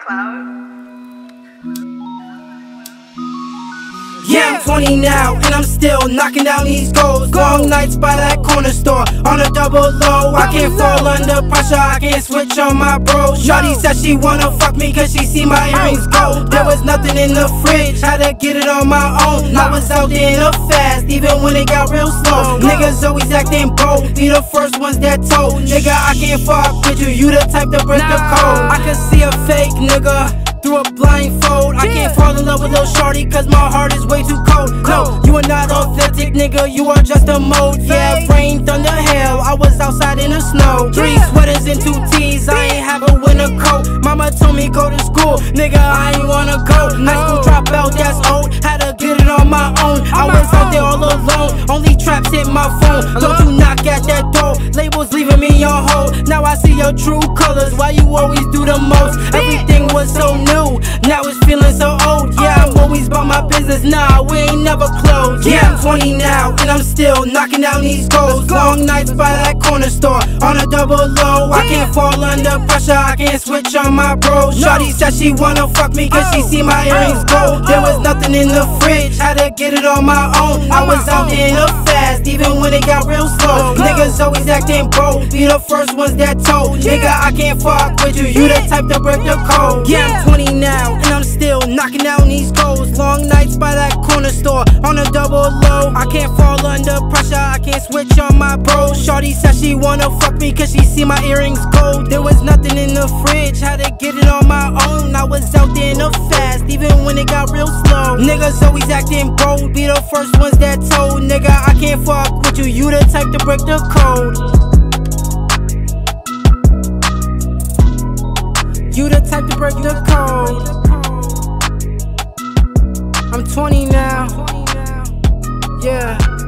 Yeah, I'm 20 now, and I'm still knocking down these goals. Long nights by that corner store, on a double low. I can't fall under pressure, I can't switch on my bro. Shawty said she wanna fuck me cause she see my earrings go. There was nothing in the fridge, had to get it on my own. I was out there in a fast, even when it got real slow. Niggas always acting bold, be the first ones that told. Nigga, I can't fuck with you, you the type to break the code. I can see a fake nigga through a blindfold. I can't fall in love with little shorty cause my heart is way too cold. No, you are not authentic, nigga, you are just a mode. Yeah, rain, thunder, hail, I was outside in the snow. 3 sweaters and 2 tees, I ain't have a winter coat. Mama told me go to school, nigga, I ain't wanna go. High school dropout, that's old, had to get it on my own. I was out there all alone, only traps hit my phone. Don't you knock at that door, labels leaving me on hold. Now I see your true colors, why you always do the most? Everything was so new, now it's feeling so old. Yeah, I'm always about my business, nah, we ain't never closed. Yeah, I'm 20 now, and I'm still knocking down these goals. Long nights by that corner store, on a double low. I can't fall under pressure, I can't switch on my bro. Shawty said she wanna fuck me cause she see my earrings go. There was nothing in the fridge, had to get it on my own. I was out there in a fast, even when it got real slow. Niggas always acting bold, be the first ones that told. Nigga, I can't fuck with you, you the type to break the code. Yeah, I'm 20 now, and I'm still knocking down these goals. Long nights by that corner store, on a double low. I can't fall under pressure, I can't switch on my bro. Shawty said she wanna fuck me cause she see my earrings gold. There was nothing in the fridge, had to get it on my own. I was out there in a fast, even when it got real slow. Niggas always acting bold, be the first ones that told. Nigga, I can't fuck with you, you the type to break the code. You the type to break the code. I'm 20 now, yeah.